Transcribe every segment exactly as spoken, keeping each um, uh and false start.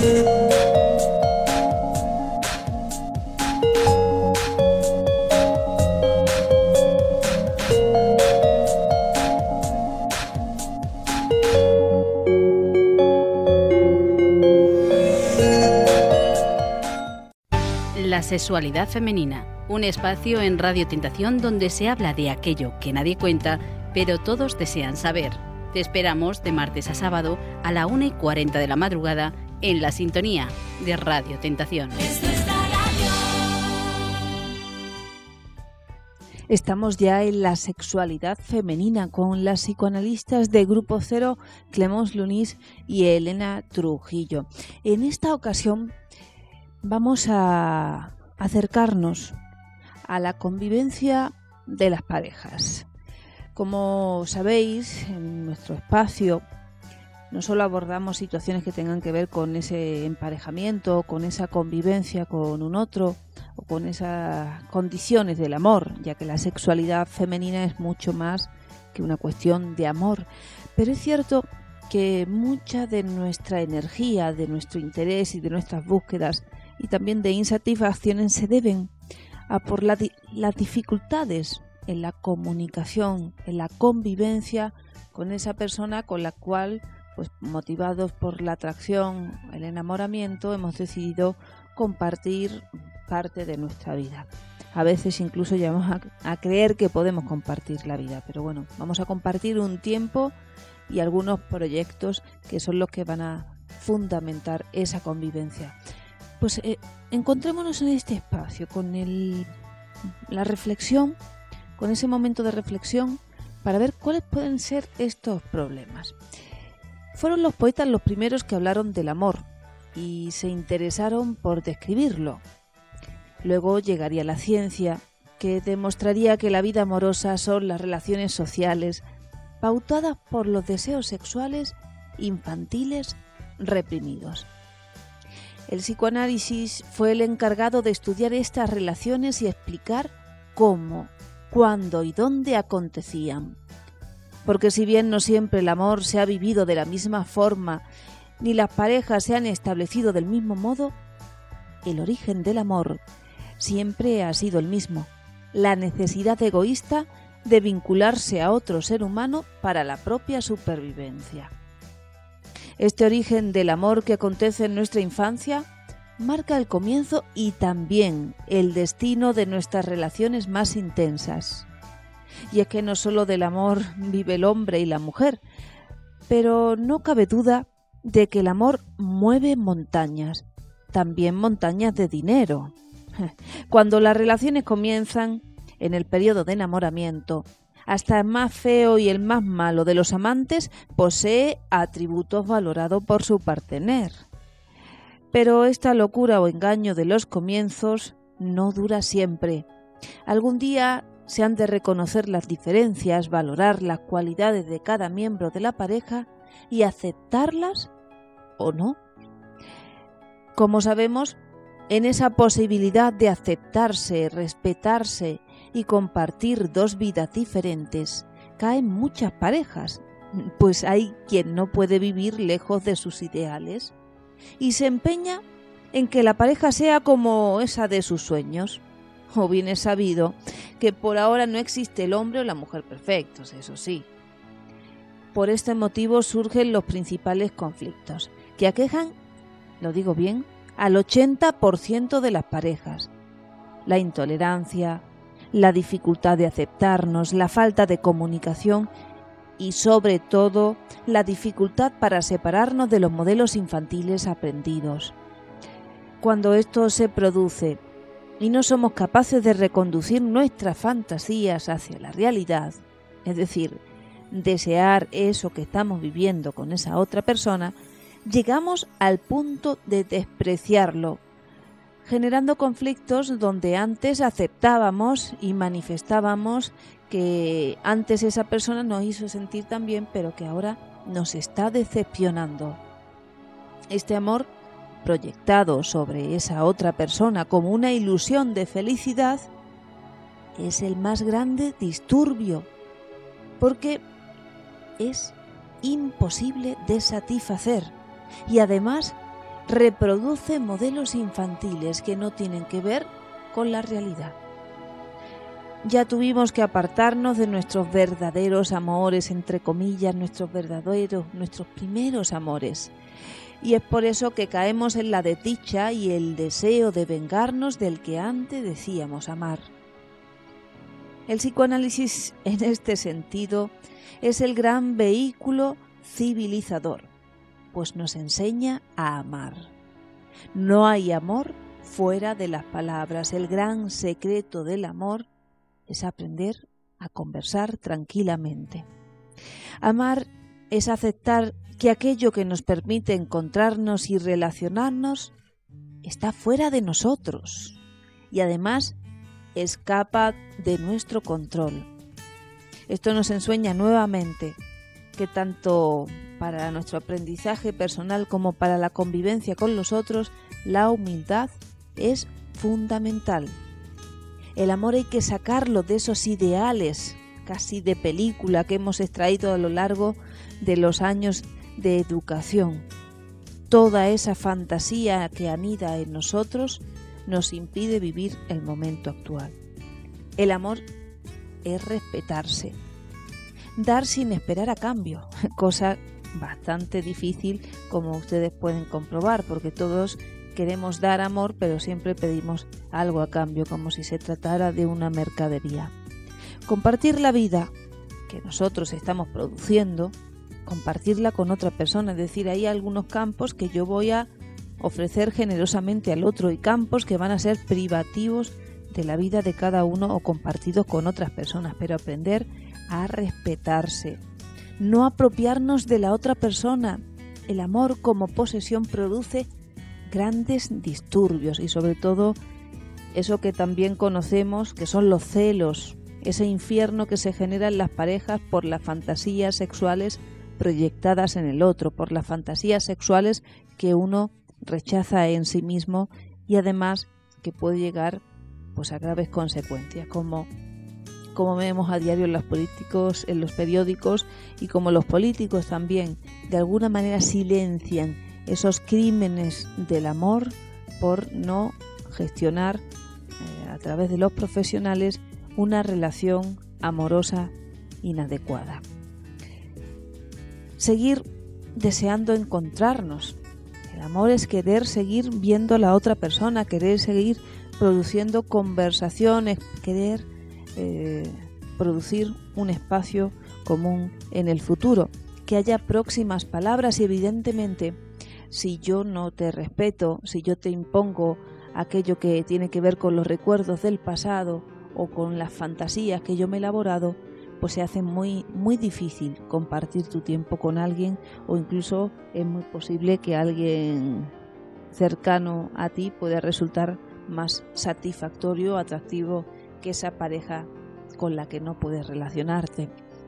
La sexualidad femenina, un espacio en Radio Tentación donde se habla de aquello que nadie cuenta, pero todos desean saber. Te esperamos de martes a sábado a la una y cuarenta de la madrugada en la sintonía de Radio Tentación. Estamos ya en la sexualidad femenina con las psicoanalistas de Grupo Cero, Clemence Lunis y Elena Trujillo. En esta ocasión vamos a acercarnos a la convivencia de las parejas. Como sabéis, en nuestro espacio no solo abordamos situaciones que tengan que ver con ese emparejamiento, con esa convivencia con un otro o con esas condiciones del amor, ya que la sexualidad femenina es mucho más que una cuestión de amor. Pero es cierto que mucha de nuestra energía, de nuestro interés y de nuestras búsquedas y también de insatisfacciones se deben a por la, las dificultades en la comunicación, en la convivencia con esa persona con la cual, pues motivados por la atracción, el enamoramiento, hemos decidido compartir parte de nuestra vida. A veces incluso llegamos a, a creer que podemos compartir la vida, pero bueno, vamos a compartir un tiempo y algunos proyectos que son los que van a fundamentar esa convivencia. Pues eh, encontrémonos en este espacio con el, la reflexión, con ese momento de reflexión para ver cuáles pueden ser estos problemas. Fueron los poetas los primeros que hablaron del amor y se interesaron por describirlo. Luego llegaría la ciencia, que demostraría que la vida amorosa son las relaciones sociales pautadas por los deseos sexuales infantiles reprimidos. El psicoanálisis fue el encargado de estudiar estas relaciones y explicar cómo, cuándo y dónde acontecían. Porque si bien no siempre el amor se ha vivido de la misma forma, ni las parejas se han establecido del mismo modo, el origen del amor siempre ha sido el mismo: la necesidad egoísta de vincularse a otro ser humano para la propia supervivencia. Este origen del amor que acontece en nuestra infancia marca el comienzo y también el destino de nuestras relaciones más intensas. Y es que no solo del amor vive el hombre y la mujer, pero no cabe duda de que el amor mueve montañas, también montañas de dinero. Cuando las relaciones comienzan, en el periodo de enamoramiento, hasta el más feo y el más malo de los amantes posee atributos valorados por su partener. Pero esta locura o engaño de los comienzos no dura siempre. Algún día se han de reconocer las diferencias, valorar las cualidades de cada miembro de la pareja y aceptarlas o no. Como sabemos, en esa posibilidad de aceptarse, respetarse y compartir dos vidas diferentes, caen muchas parejas, pues hay quien no puede vivir lejos de sus ideales y se empeña en que la pareja sea como esa de sus sueños. O bien es sabido que por ahora no existe el hombre o la mujer perfectos, eso sí. Por este motivo surgen los principales conflictos, que aquejan, lo digo bien, al ochenta por ciento de las parejas. La intolerancia, la dificultad de aceptarnos, la falta de comunicación y, sobre todo, la dificultad para separarnos de los modelos infantiles aprendidos. Cuando esto se produce y no somos capaces de reconducir nuestras fantasías hacia la realidad, es decir, desear eso que estamos viviendo con esa otra persona, llegamos al punto de despreciarlo, generando conflictos donde antes aceptábamos y manifestábamos que antes esa persona nos hizo sentir tan bien, pero que ahora nos está decepcionando. Este amor proyectado sobre esa otra persona como una ilusión de felicidad es el más grande disturbio, porque es imposible de satisfacer y además reproduce modelos infantiles que no tienen que ver con la realidad. Ya tuvimos que apartarnos de nuestros verdaderos amores, entre comillas, nuestros verdaderos, nuestros primeros amores. Y es por eso que caemos en la desdicha y el deseo de vengarnos del que antes decíamos amar. El psicoanálisis, en este sentido, es el gran vehículo civilizador, pues nos enseña a amar. No hay amor fuera de las palabras. El gran secreto del amor es aprender a conversar tranquilamente. Amar es aceptar que aquello que nos permite encontrarnos y relacionarnos está fuera de nosotros y además escapa de nuestro control. Esto nos enseña nuevamente que tanto para nuestro aprendizaje personal como para la convivencia con los otros, la humildad es fundamental. El amor hay que sacarlo de esos ideales casi de película que hemos extraído a lo largo de los años de educación. Toda esa fantasía que anida en nosotros nos impide vivir el momento actual. El amor es respetarse, dar sin esperar a cambio, cosa bastante difícil, como ustedes pueden comprobar, porque todos queremos dar amor, pero siempre pedimos algo a cambio, como si se tratara de una mercadería. Compartir la vida que nosotros estamos produciendo, compartirla con otra persona, es decir, hay algunos campos que yo voy a ofrecer generosamente al otro y campos que van a ser privativos de la vida de cada uno o compartidos con otras personas, pero aprender a respetarse, no apropiarnos de la otra persona. El amor como posesión produce grandes disturbios y sobre todo eso que también conocemos que son los celos, ese infierno que se genera en las parejas por las fantasías sexuales proyectadas en el otro, por las fantasías sexuales que uno rechaza en sí mismo y además que puede llegar pues a graves consecuencias, como como vemos a diario en los políticos, en los periódicos, y como los políticos también de alguna manera silencian esos crímenes del amor por no gestionar eh, a través de los profesionales una relación amorosa inadecuada. Seguir deseando encontrarnos. El amor es querer seguir viendo a la otra persona, querer seguir produciendo conversaciones, querer eh, producir un espacio común en el futuro, que haya próximas palabras y evidentemente si yo no te respeto, si yo te impongo aquello que tiene que ver con los recuerdos del pasado o con las fantasías que yo me he elaborado, pues se hace muy, muy difícil compartir tu tiempo con alguien o incluso es muy posible que alguien cercano a ti pueda resultar más satisfactorio, atractivo que esa pareja con la que no puedes relacionarte.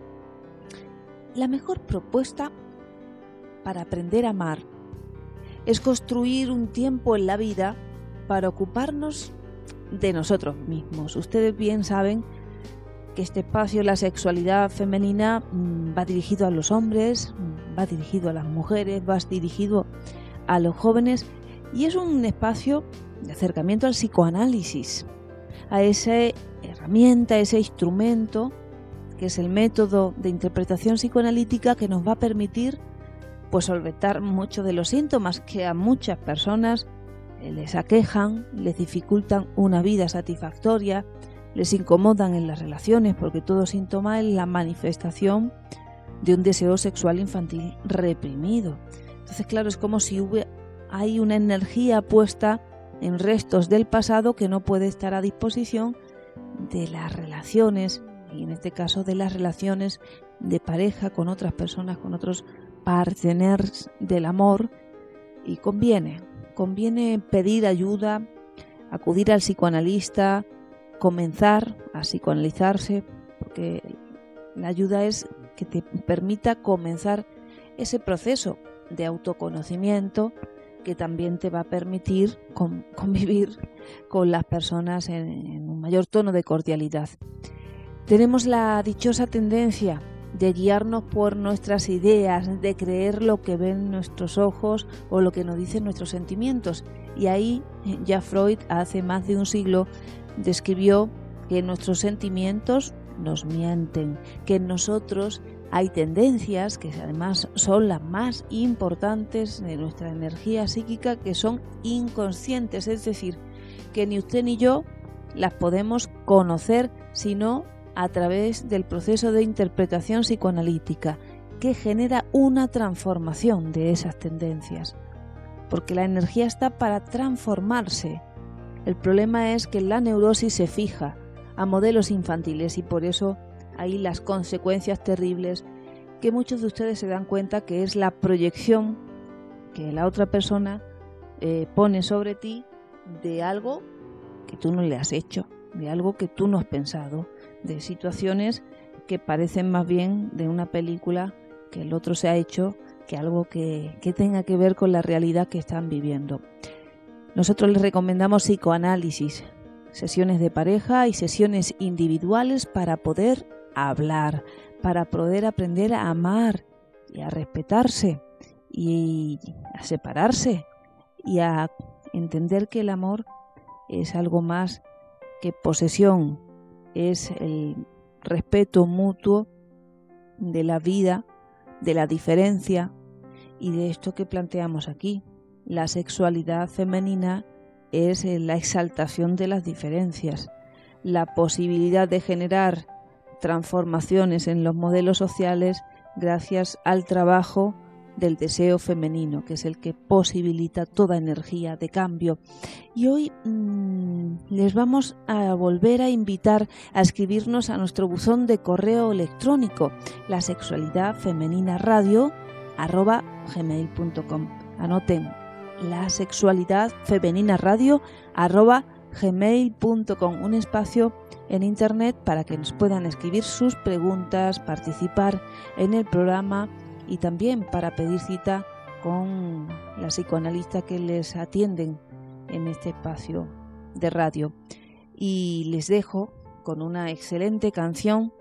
La mejor propuesta para aprender a amar es construir un tiempo en la vida para ocuparnos de nosotros mismos. Ustedes bien saben que este espacio, la sexualidad femenina, va dirigido a los hombres, va dirigido a las mujeres, va dirigido a los jóvenes y es un espacio de acercamiento al psicoanálisis, a esa herramienta, ese instrumento que es el método de interpretación psicoanalítica que nos va a permitir pues solventar muchos de los síntomas que a muchas personas les aquejan, les dificultan una vida satisfactoria, les incomodan en las relaciones, porque todo síntoma es la manifestación de un deseo sexual infantil reprimido. Entonces, claro, es como si hubiera, hay una energía puesta en restos del pasado que no puede estar a disposición de las relaciones, y en este caso de las relaciones de pareja con otras personas, con otros partenaires del amor, y conviene, conviene pedir ayuda, acudir al psicoanalista, comenzar a psicoanalizarse, porque la ayuda es que te permita comenzar ese proceso de autoconocimiento que también te va a permitir con, convivir con las personas en, en un mayor tono de cordialidad. Tenemos la dichosa tendencia de guiarnos por nuestras ideas, de creer lo que ven nuestros ojos o lo que nos dicen nuestros sentimientos. Y ahí ya Freud, hace más de un siglo, describió que nuestros sentimientos nos mienten, que en nosotros hay tendencias, que además son las más importantes de nuestra energía psíquica, que son inconscientes, es decir, que ni usted ni yo las podemos conocer, sino a través del proceso de interpretación psicoanalítica, que genera una transformación de esas tendencias. Porque la energía está para transformarse. El problema es que la neurosis se fija a modelos infantiles y por eso hay las consecuencias terribles que muchos de ustedes se dan cuenta que es la proyección que la otra persona eh, pone sobre ti de algo que tú no le has hecho, de algo que tú no has pensado, de situaciones que parecen más bien de una película que el otro se ha hecho que algo que, que tenga que ver con la realidad que están viviendo. Nosotros les recomendamos psicoanálisis, sesiones de pareja y sesiones individuales para poder hablar, para poder aprender a amar y a respetarse y a separarse y a entender que el amor es algo más que posesión, es el respeto mutuo de la vida, de la diferencia y de esto que planteamos aquí. La sexualidad femenina es la exaltación de las diferencias, la posibilidad de generar transformaciones en los modelos sociales gracias al trabajo del deseo femenino, que es el que posibilita toda energía de cambio. Y hoy mmm, les vamos a volver a invitar a escribirnos a nuestro buzón de correo electrónico, la sexualidad femenina radio arroba gmail punto com. Anoten, la sexualidad femenina radio arroba gmail punto com, un espacio en internet para que nos puedan escribir sus preguntas, participar en el programa y también para pedir cita con la psicoanalista que les atienden en este espacio de radio. Y les dejo con una excelente canción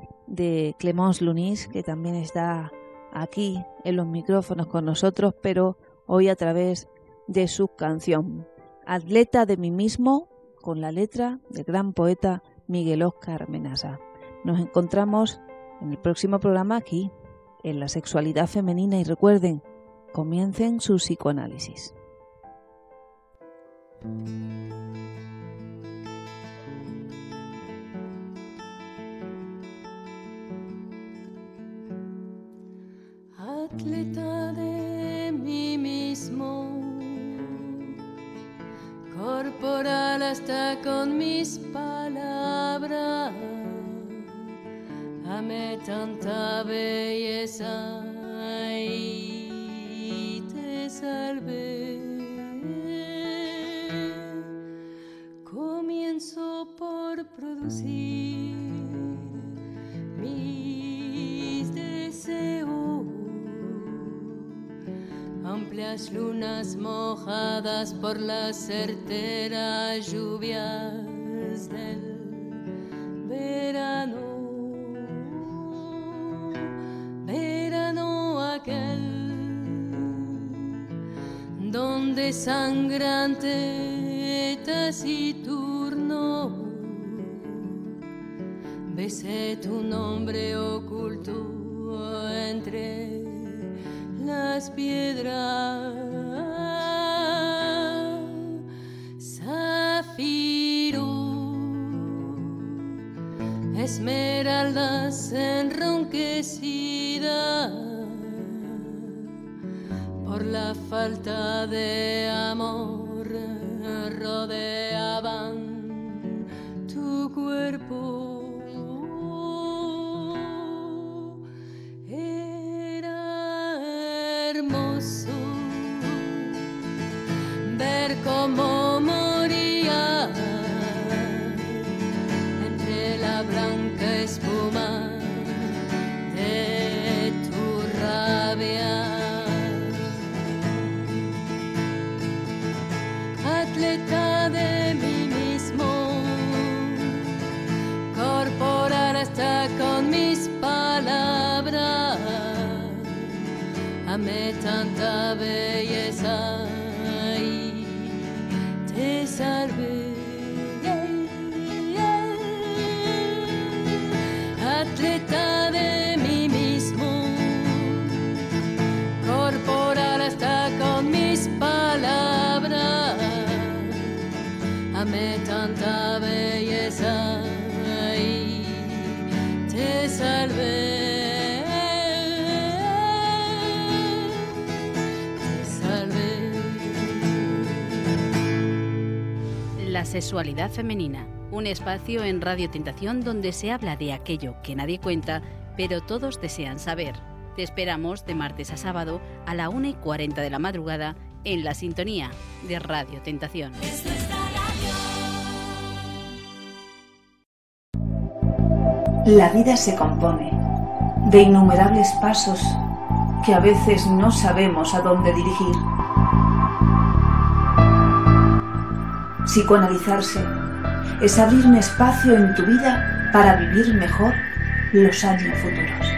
de Clémence Lunis, que también está aquí en los micrófonos con nosotros, pero hoy a través de su canción Atleta de mí mismo, con la letra del gran poeta Miguel Óscar Menasa. Nos encontramos en el próximo programa aquí, en la sexualidad femenina, y recuerden, comiencen su psicoanálisis. Atleta de mí mismo, corporal hasta con mis palabras, amé tanta belleza y te salvé. Comienzo por producir mis deseos, amplias lunas mojadas por las certeras lluvias del verano. Donde sangrante taciturno besé tu nombre oculto entre las piedras. Zafiro, esmeraldas enronquecidas por la falta de amor, rodeaban tu cuerpo. Era hermoso ver cómo moría entre la blanca espuma de tu rabia. Atleta de mí mismo, corporal hasta con mis palabras, amé tanta belleza y te salvé. Atleta de mí mismo, corporal hasta con mis palabras, amé tanta belleza y te salvé. La sexualidad femenina, un espacio en Radio Tentación donde se habla de aquello que nadie cuenta, pero todos desean saber. Te esperamos de martes a sábado a la una y cuarenta de la madrugada en la sintonía de Radio Tentación. La vida se compone de innumerables pasos que a veces no sabemos a dónde dirigir. Psicoanalizarse es abrir un espacio en tu vida para vivir mejor los años futuros.